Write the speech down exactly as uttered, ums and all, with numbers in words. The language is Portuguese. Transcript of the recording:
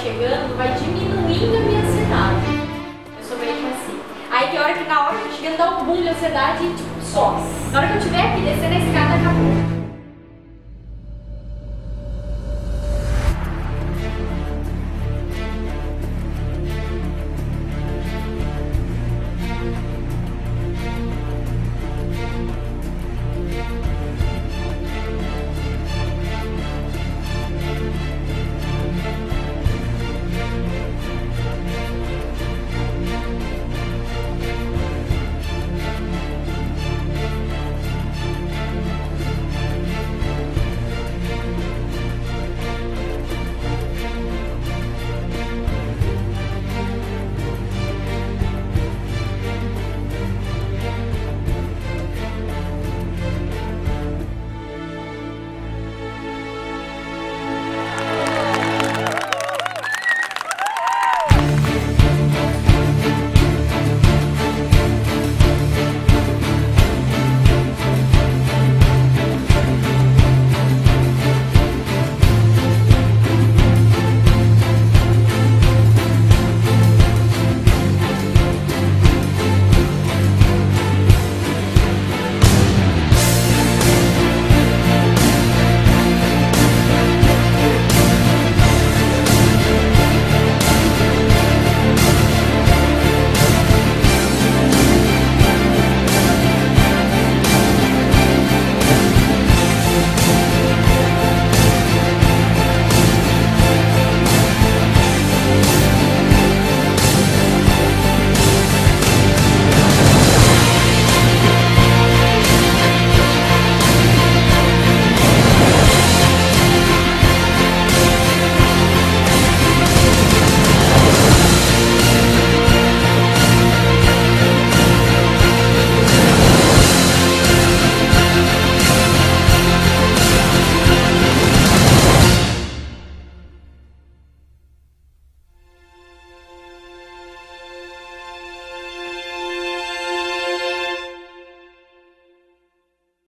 chegando, vai diminuindo a minha ansiedade. Eu sou meio que assim. Aí tem hora que na hora que eu tô chegando dá um boom de ansiedade e tipo, só. Na hora que eu tiver que descer na escada, acabou.